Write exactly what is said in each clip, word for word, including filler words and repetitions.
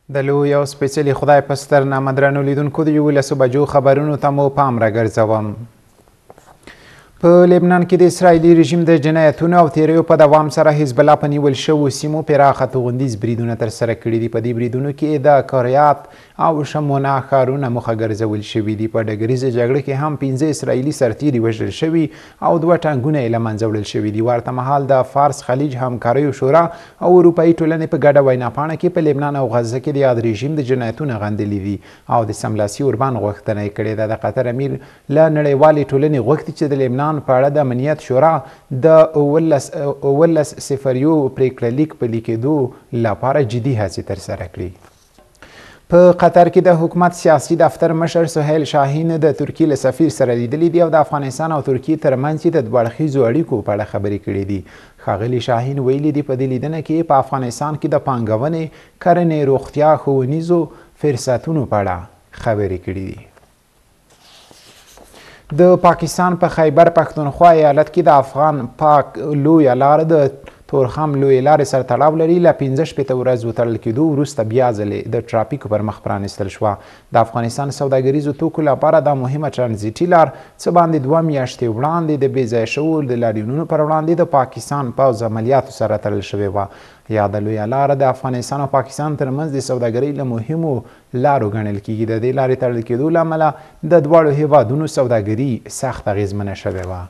د لوی او سپېڅلي خدای په ستر نامه درنو لیدونکو د یولسو بجو خبرونو ته مو پام راګرځوم. په لبنان کې د اسرائیلي رژیم د جنایتونو او تیریو په دوام سره حزب الله په نیول شوو سیمو پراخه توغندیز بریدونه ترسره کړي دي. په دې بریدونو کې د کریات او شمونه ښارونه مخه ګرځول شوي دي. په ډګریزه جګړه کې هم پنځه اسرائیلي سرتیري وژل شوي او دوه ټانکونه یې له منځه وړل شوي دي. ورته مهال د فارس خلیج همکاریو شورا او اروپایي ټولنې په ګډه ویناپاڼه کې په لبنان او غزه کې د یاد رژیم د جنایتونه غندلي دي او د سملاسي اوربان غوښتنه یې کړې ده. د قطر امیر له نړیوالې ټولنې غوښتي چې د لبنان په اړه د امنیت شورا د اوولس صفر یو پریکړه لیک پلي کېدو لپاره جدي هڅې ترسره کړي. په قطر کې د حکومت سیاسي دفتر مشر سهیل شاهین د ترکیې له سفیر سره لیدلی دي او د افغانستان او ترکیې ترمنځ د دوه اړخیزو اړیکو په اړه خبرې کړې دي. ښاغلي شاهین ویلي دي په دې لیدنه کې په افغانستان کې د پانګونې، کرنې، روغتیا، ښوونیزو فرصتونو په اړه خبرې کړې دي. د پاکستان په خیبر پښتونخوا ایالت کې د افغان پاک لویه لاره د تورخم لویې لارې سره تړاو لري. له پنځه شپېته ورځو تړل کېدو وروسته بیا ځلې د ټرافیکو پر مخ پرانیستل شوه. د افغانستان سوداګریزو توکو لپاره دا مهمه ټرانزیټي لار څه باندې دوه میاشتې وړاندې د بې ځایه شوو د لاریونونو پر وړاندې د پاکستان پوځ عملیاتو سره تړل شوې وه. یاده لویه لاره د افغانستان او پاکستان ترمنځ د سوداګرۍ له مهمو لارو ګڼل کیږي. د دې لارې تړل کېدو له امله د دواړو هیوادونو سوداګري سخت اغېزمنه شوې وه.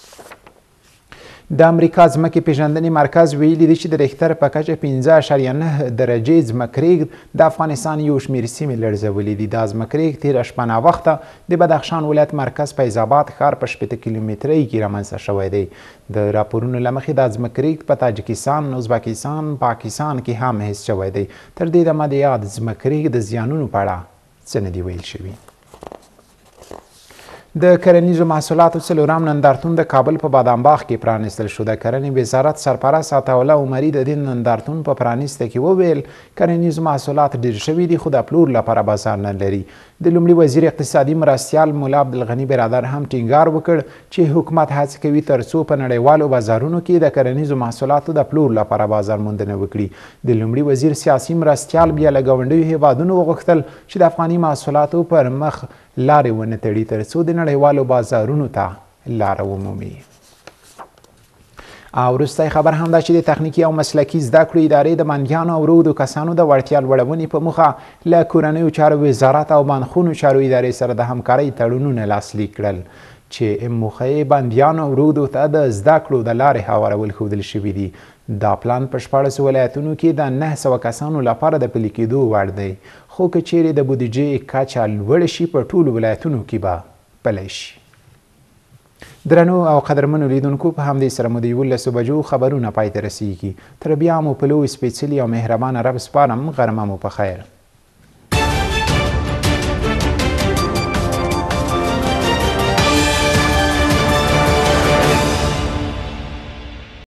د امریکا ځمکې پیژندنې مرکز ویلي دی چې د ریختر په کچه پنځه اعشاریه نه درجې ځمکریږد د افغانستان یو شمېر سیمې لړزولي دي. دا ځمکریږد تېره شپه ناوخته د بدخشان ولایت مرکز فیض آباد ښار په شپېته کیلومترۍ کې رامنځته شوی دی. د راپورونو له مخې دا ځمکریږد په تاجکستان، ازبکستان، پاکستان کې هم حس شوی دی. تر دې دمه د یاد ځمکریږد د زیانونو په اړه څه نه دي ویل شوي. د کرنیزو محصولاتو څلورم نندارتون د کابل په بادام باغ کې پرانیستل شو. د کرنې وزارت سرپرست عطاالله عمري د دې نندارتون په پرانیسته کې وویل کرنیز محصولات ډېر شوي دي خو د پلور لپاره بازار نه لري. د لومړي وزیر اقتصادي مرستیال ملا عبدالغني برادر هم ټینګار وکړ چې حکومت هڅه کوي ترڅو په نړیوالو بازارونو کې د کرنیزو محصولاتو د پلور لپاره بازار موندنه وکړي. د لومړي وزیر سیاسي مرستیال بیا له ګاونډیو هیوادونو وغوښتل چې د افغاني محصولاتو پر مخ لارې ونه تړي ترڅو د نړیوالو بازارونو ته لاره ومومي. او وروستی خبر هم دا چې د تخنیکي او مسلکي زده کړو ادارې د بندیانو او رودو کسانو د وړتیا لوړونې په موخه له کورنیو چارو وزارت او بندخونو چارو ادارې سره د همکارۍ تړونونه لاسلیک کړل چې موخه یې بندیانو او رودو ته د زده کړو د لارې هوارول ښودل شوي دي. دا پلان په شپاړسو ولایتونو کې د نهه سوه کسانو لپاره د پلي کېدو وړ دی خو که چیرې د بودیجې کچه لوړه شي په ټولو ولایتونو کې به پلی شي. درنو او قدرمنو لیدونکو په همدې سره مو د یولسو بجو خبرونه پای ته رسیږي. تر بیا مو په لوی سپېڅلي او مهربانه رب سپارم. غرمه مو په خیر.